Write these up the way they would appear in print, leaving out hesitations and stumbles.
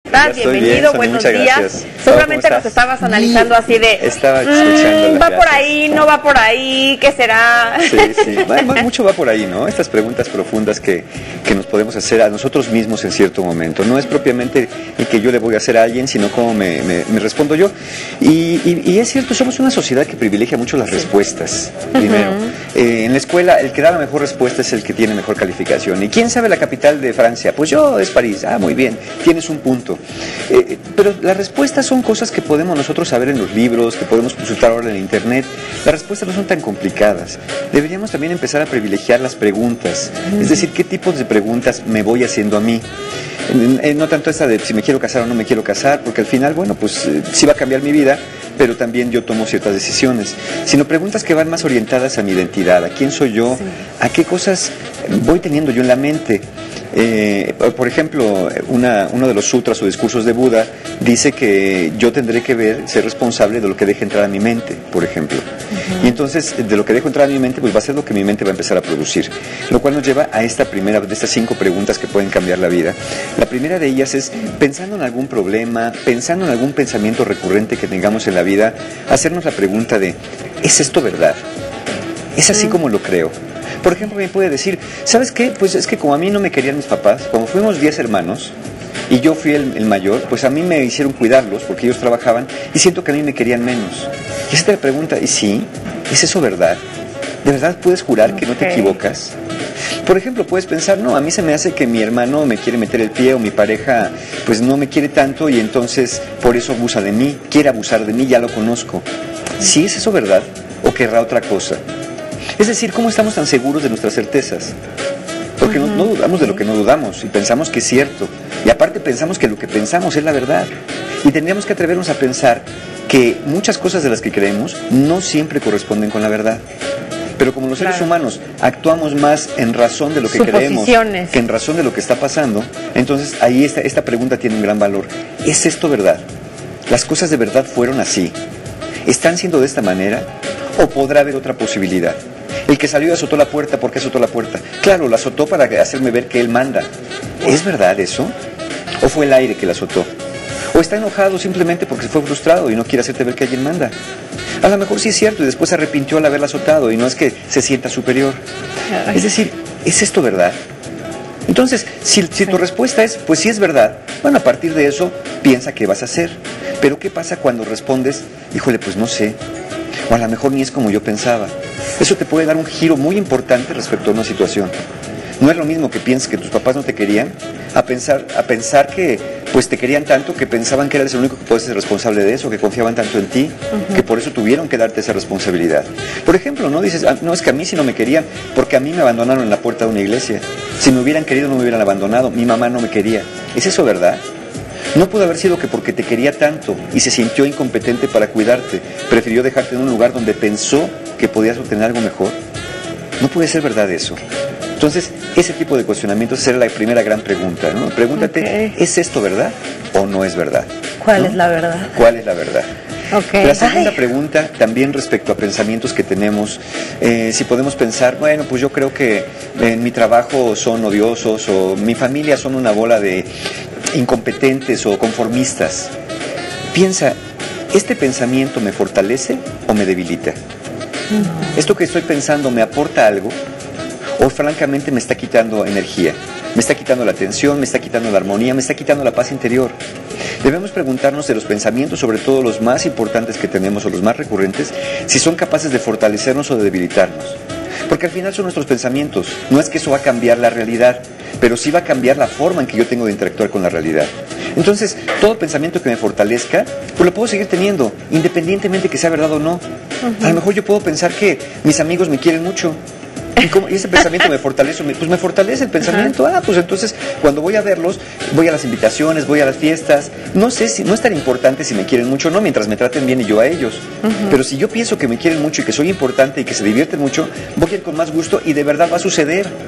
estás? Bienvenido, buenos días. Gracias. Seguramente nos estabas analizando así de... Estaba escuchando. ¿Va por ahí? ¿No va por ahí? ¿Qué será? Sí. Mucho va por ahí, ¿no? Estas preguntas profundas que nos podemos hacer a nosotros mismos en cierto momento. No es propiamente el que yo le voy a hacer a alguien, sino cómo me respondo yo. Y es cierto, somos una sociedad que privilegia mucho las respuestas, primero. En la escuela, el que da la mejor respuesta es el que tiene mejor calificación. ¿Y quién sabe la capital de Francia? Pues yo, es París. Ah, muy bien, tienes un punto. Pero las respuestas son cosas que podemos nosotros saber en los libros, que podemos consultar ahora en internet. Las respuestas no son tan complicadas. Deberíamos también empezar a privilegiar las preguntas. Es decir, ¿qué tipos de preguntas me voy haciendo a mí? No tanto esta de si me quiero casar o no me quiero casar, porque al final, bueno, pues sí va a cambiar mi vida, pero también yo tomo ciertas decisiones, sino preguntas que van más orientadas a mi identidad, a quién soy yo, a qué cosas voy teniendo yo en la mente. Por ejemplo, uno de los sutras o discursos de Buda dice que yo tendré que ser responsable de lo que deje entrar a mi mente, por ejemplo. Y entonces, de lo que dejo entrar a mi mente, pues va a ser lo que mi mente va a empezar a producir. Lo cual nos lleva a esta primera de estas 5 preguntas que pueden cambiar la vida. La primera de ellas es, pensando en algún problema, pensando en algún pensamiento recurrente que tengamos en la vida, hacernos la pregunta de, ¿es esto verdad? ¿Es así como lo creo? Por ejemplo, me puede decir, ¿sabes qué? Pues es que como a mí no me querían mis papás, como fuimos 10 hermanos, y yo fui el mayor, pues a mí me hicieron cuidarlos porque ellos trabajaban y siento que a mí me querían menos. Y esa te la pregunta, ¿y sí? ¿Es eso verdad? ¿De verdad puedes jurar que no te equivocas? Por ejemplo, puedes pensar, no, a mí se me hace que mi hermano me quiere meter el pie o mi pareja pues no me quiere tanto y entonces por eso abusa de mí, quiere abusar de mí, ya lo conozco. ¿Sí es eso verdad? ¿O querrá otra cosa? Es decir, ¿cómo estamos tan seguros de nuestras certezas? Porque no dudamos de lo que no dudamos y pensamos que es cierto. Y aparte pensamos que lo que pensamos es la verdad. Y tendríamos que atrevernos a pensar que muchas cosas de las que creemos no siempre corresponden con la verdad. Pero como los seres humanos actuamos más en razón de lo que creemos que en razón de lo que está pasando, entonces ahí esta pregunta tiene un gran valor. ¿Es esto verdad? ¿Las cosas de verdad fueron así? ¿Están siendo de esta manera? ¿O podrá haber otra posibilidad? El que salió y azotó la puerta, ¿por qué azotó la puerta? Claro, la azotó para hacerme ver que él manda. ¿Es verdad eso? ¿O fue el aire que la azotó? ¿O está enojado simplemente porque se fue frustrado y no quiere hacerte ver que alguien manda? A lo mejor sí es cierto y después se arrepintió al haberla azotado y no es que se sienta superior. Es decir, ¿es esto verdad? Entonces, si tu respuesta es, pues sí es verdad, bueno, a partir de eso, piensa qué vas a hacer. Pero ¿qué pasa cuando respondes, híjole, pues no sé, o a lo mejor ni es como yo pensaba? Eso te puede dar un giro muy importante respecto a una situación. No es lo mismo que pienses que tus papás no te querían, a pensar que pues te querían tanto que pensaban que eres el único que puedes ser responsable de eso, que confiaban tanto en ti, que por eso tuvieron que darte esa responsabilidad. Por ejemplo, no dices, no, es que a mí sí no me querían, porque a mí me abandonaron en la puerta de una iglesia. Si me hubieran querido no me hubieran abandonado, mi mamá no me quería. ¿Es eso verdad? No pudo haber sido que porque te quería tanto y se sintió incompetente para cuidarte, prefirió dejarte en un lugar donde pensó que podías obtener algo mejor. No puede ser verdad eso. Entonces, ese tipo de cuestionamientos será la primera gran pregunta, ¿no? Pregúntate, ¿es esto verdad o no es verdad? ¿Cuál es la verdad? ¿Cuál es la verdad? La segunda pregunta, también respecto a pensamientos que tenemos, si podemos pensar, bueno, pues yo creo que en mi trabajo son odiosos o mi familia son una bola de incompetentes o conformistas. Piensa, ¿este pensamiento me fortalece o me debilita? ¿Esto que estoy pensando me aporta algo? ¿O francamente me está quitando energía? Me está quitando la atención, me está quitando la armonía, me está quitando la paz interior. Debemos preguntarnos de los pensamientos, sobre todo los más importantes que tenemos o los más recurrentes, si son capaces de fortalecernos o de debilitarnos. Porque al final son nuestros pensamientos. No es que eso va a cambiar la realidad, pero sí va a cambiar la forma en que yo tengo de interactuar con la realidad. Entonces, todo pensamiento que me fortalezca, pues lo puedo seguir teniendo, independientemente que sea verdad o no. A lo mejor yo puedo pensar que mis amigos me quieren mucho. ¿Y ese pensamiento me fortalece? Pues me fortalece el pensamiento. Pues entonces cuando voy a verlos, voy a las invitaciones, voy a las fiestas. No sé si no es tan importante si me quieren mucho o no, mientras me traten bien y yo a ellos. Pero si yo pienso que me quieren mucho y que soy importante y que se divierten mucho, voy a ir con más gusto y de verdad va a suceder.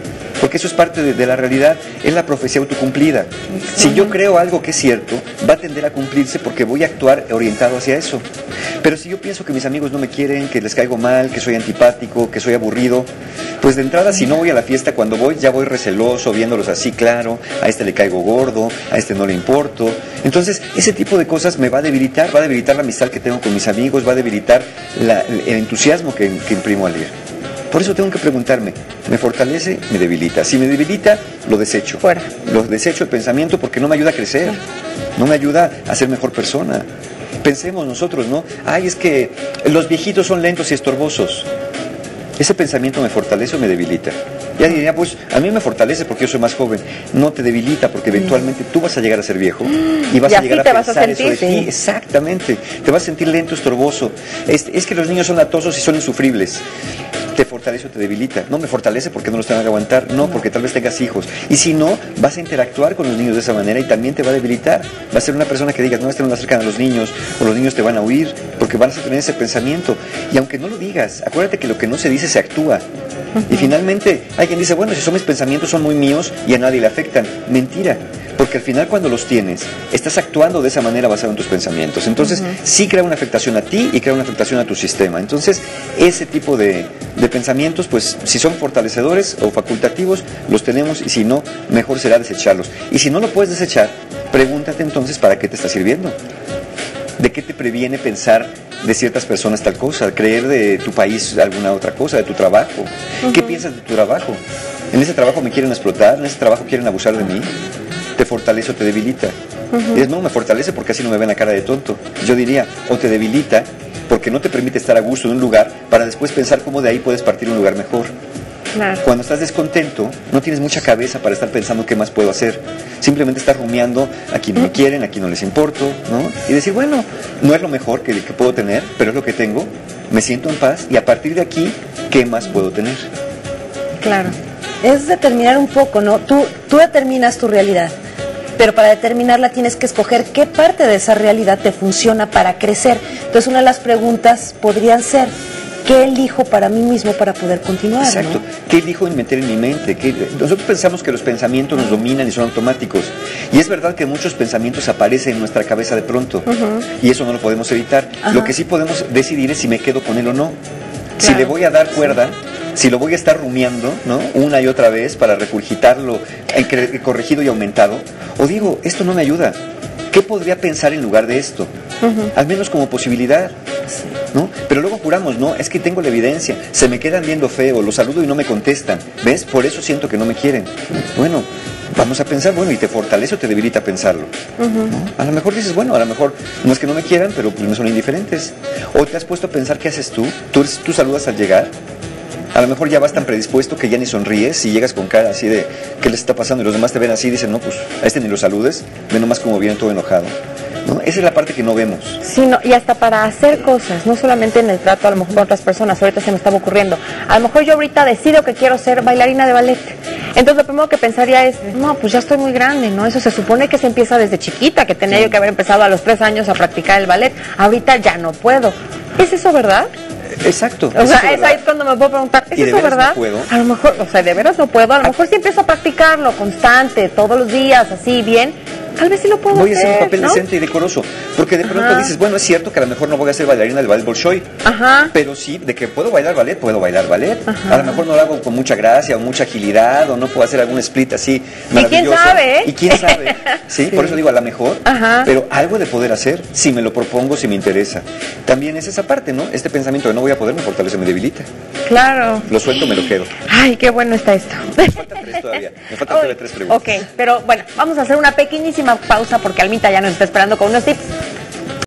porque eso es parte de la realidad, es la profecía autocumplida. Si yo creo algo que es cierto, va a tender a cumplirse porque voy a actuar orientado hacia eso. Pero si yo pienso que mis amigos no me quieren, que les caigo mal, que soy antipático, que soy aburrido, pues de entrada, si no voy a la fiesta, cuando voy ya voy receloso, viéndolos así, claro, a este le caigo gordo, a este no le importo. Entonces, ese tipo de cosas me va a debilitar la amistad que tengo con mis amigos, va a debilitar el entusiasmo que imprimo al ir. Por eso tengo que preguntarme, ¿me fortalece? ¿Me debilita? Si me debilita, lo desecho. Fuera. Lo desecho el pensamiento porque no me ayuda a crecer, no me ayuda a ser mejor persona. Pensemos nosotros, ¿no? Ay, es que los viejitos son lentos y estorbosos. ¿Ese pensamiento me fortalece o me debilita? Ya diría, pues a mí me fortalece porque yo soy más joven. No te debilita porque eventualmente tú vas a llegar a ser viejo y vas a llegar a pensar eso de ti. Exactamente. Te vas a sentir lento, estorboso. Es que los niños son latosos y son insufribles. ¿Te fortalece o te debilita? No, me fortalece porque no los tengo que aguantar. No, porque tal vez tengas hijos. Y si no, vas a interactuar con los niños de esa manera y también te va a debilitar. Va a ser una persona que digas, no, no acercan a los niños, o los niños te van a huir, porque vas a tener ese pensamiento. Y aunque no lo digas, acuérdate que lo que no se dice se actúa. Y finalmente, alguien dice, bueno, si son mis pensamientos, son muy míos y a nadie le afectan. Mentira. Porque al final cuando los tienes, estás actuando de esa manera basado en tus pensamientos. Entonces, sí crea una afectación a ti y crea una afectación a tu sistema. Entonces, ese tipo de pensamientos, pues, si son fortalecedores o facultativos, los tenemos, y si no, mejor será desecharlos. Y si no lo puedes desechar, pregúntate entonces para qué te está sirviendo. ¿De qué te previene pensar de ciertas personas tal cosa? ¿Creer de tu país alguna otra cosa? ¿De tu trabajo? ¿Qué piensas de tu trabajo? ¿En ese trabajo me quieren explotar? ¿En ese trabajo quieren abusar de mí? ¿Te fortalece o te debilita? Y dices, no, me fortalece porque así no me ven la cara de tonto. Yo diría, o te debilita porque no te permite estar a gusto en un lugar para después pensar cómo de ahí puedes partir a un lugar mejor. Claro. Cuando estás descontento, no tienes mucha cabeza para estar pensando qué más puedo hacer. Simplemente estás rumiando, aquí no me quieren, aquí no les importo, ¿no? Y decir, bueno, no es lo mejor que puedo tener, pero es lo que tengo, me siento en paz y a partir de aquí, ¿qué más puedo tener? Claro. Es determinar un poco, ¿no? Tú determinas tu realidad, pero para determinarla tienes que escoger qué parte de esa realidad te funciona para crecer. Entonces, una de las preguntas podrían ser, ¿qué elijo para mí mismo para poder continuar? Exacto. ¿No? ¿Qué elijo meter en mi mente? Nosotros pensamos que los pensamientos nos dominan y son automáticos. Y es verdad que muchos pensamientos aparecen en nuestra cabeza de pronto. Y eso no lo podemos evitar. Lo que sí podemos decidir es si me quedo con él o no. Claro. Si le voy a dar cuerda, si lo voy a estar rumiando, ¿no? Una y otra vez para regurgitarlo, corregido y aumentado. O digo, esto no me ayuda. ¿Qué podría pensar en lugar de esto? Al menos como posibilidad, ¿no? Pero luego juramos, no, es que tengo la evidencia, se me quedan viendo feo, los saludo y no me contestan, ¿ves? Por eso siento que no me quieren. Bueno, vamos a pensar, bueno, ¿y te fortalece o te debilita pensarlo? ¿No? A lo mejor dices, bueno, a lo mejor no es que no me quieran, pero pues me son indiferentes. O te has puesto a pensar, ¿qué haces tú? ¿Tú saludas al llegar? A lo mejor ya vas tan predispuesto que ya ni sonríes y llegas con cara así de ¿qué les está pasando? Y los demás te ven así y dicen, no, pues a este ni lo saludes, ve nomás como viene todo enojado, ¿no? Esa es la parte que no vemos. Sí, no, y hasta para hacer cosas, no solamente en el trato a lo mejor con otras personas, ahorita se me estaba ocurriendo, a lo mejor yo ahorita decido que quiero ser bailarina de ballet, entonces lo primero que pensaría es, no, pues ya estoy muy grande, ¿no? Eso se supone que se empieza desde chiquita, que tenía yo que haber empezado a los 3 años a practicar el ballet, ahorita ya no puedo. ¿Es eso verdad? Exacto. O sea, es ahí cuando me puedo preguntar, ¿es eso verdad? No puedo. A lo mejor, o sea, de veras no puedo, a lo mejor si empiezo a practicarlo constante, todos los días, así, bien, tal vez sí lo puedo voy hacer, a hacer un papel ¿no? decente y decoroso, porque de pronto dices, bueno, es cierto que a lo mejor no voy a ser bailarina del ballet Bolshoi, pero sí, de que puedo bailar ballet, a lo mejor no lo hago con mucha gracia o mucha agilidad, o no puedo hacer algún split así maravilloso. ¿Y quién sabe? ¿Sí? Por eso digo, a lo mejor, pero algo de poder hacer, si me lo propongo, si me interesa. También es esa parte, ¿no? Este pensamiento de no voy a poder me fortalece, me debilita. Claro. Lo suelto, me lo quedo. Ay, qué bueno está esto. Me faltan 3 todavía, me faltan 3 preguntas. Ok, pero bueno, vamos a hacer una pequeñísima pausa porque Almita ya nos está esperando con unos tips.